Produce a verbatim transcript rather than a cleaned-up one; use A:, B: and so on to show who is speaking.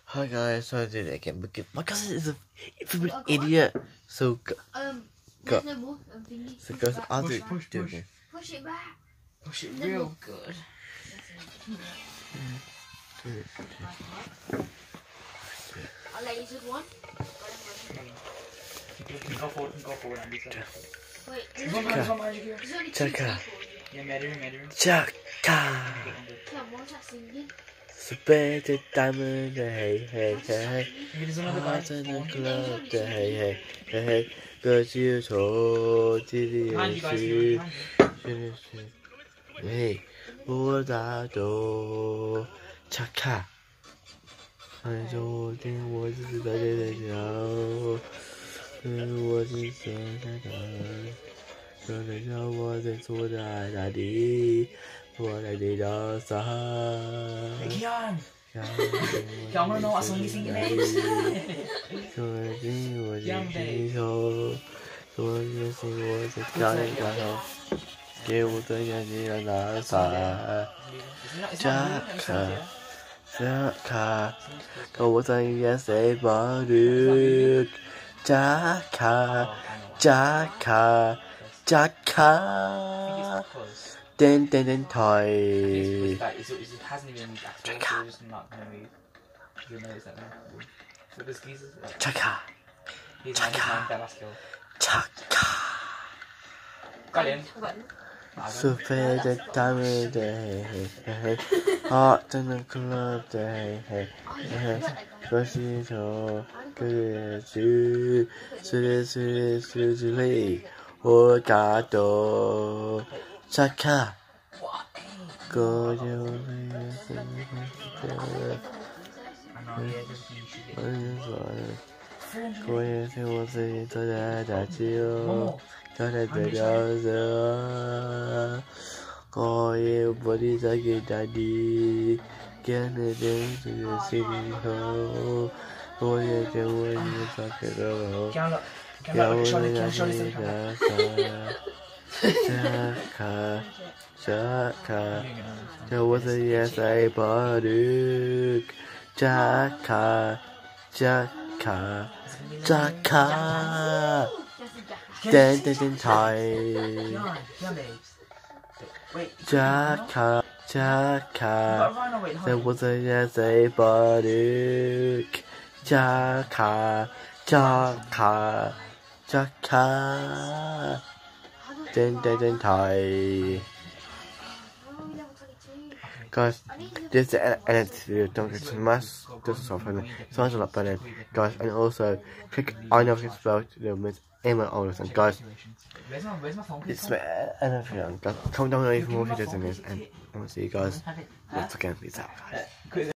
A: Hi guys, so I did it again because my cousin is a freaking idiot. So go,
B: Um,
A: go.
B: no more. I'm thinking.
A: So guys, I'll do,
C: push,
A: do
C: push.
A: it.
B: Push it back.
C: Push it
B: No
C: real
B: more.
C: good.
A: Do it.
B: I'll let you do one.
C: You can go forward, you can go forward and do something.
B: Wait,
C: There's one there's one magic here.
B: there's only two people.
A: Chaka.
C: Yeah, Mandarin, Mandarin.
A: Chaka.
B: Come on, start singing.
A: Spend the diamond, hey, hey, hey.
C: There's another guy.
A: Hearts in the club, hey, hey, hey, hey. Cause you told me
C: Behind you guys,
A: you
C: behind you.
A: hey, what I do, Chaka. I told you what is better than you. What is better? So that you wasn't what I did. What I did outside.
C: Hey, Kian! Kian, I wanna know what song you singing next. Kian, babe.
A: So you sing was a talent girl. Give what the idea outside. Chaka. Chaka. Go with the yes, a body. Chaka. Chaka. Chaka. Den den den toy.
C: It hasn't even moved at all, so it's just not gonna move. You'll notice that now. So this geezer.
A: Chaka.
C: He's not, he's not that last kill.
A: Chaka.
C: Got in.
A: So fair the time of day. Heart in the club day. Cause you so good to to to to to play. Oh God, Chaka. Go you. Go you see what's in the that you. Got a bit of the. Go you, body like daddy. Get it into the city hall. Go you, do what you talking about.
C: Kian, look. Kian, look. Show this, Kian, show this.
A: Chaka, Chaka, there was a yes I bought Chaka, Chaka, Chaka, den den den tie. Chaka, Chaka, there was a yes I bought Chaka, Chaka, Chaka. Den den den tie. Guys, this is the edit video. Don't get too much. This is all for me. Smash the like button, guys, and also click on the bell to miss any of my oldest. And guys, it's my end video. Guys, comment down below for more videos on this, and I want to see you guys once again. Peace out, guys.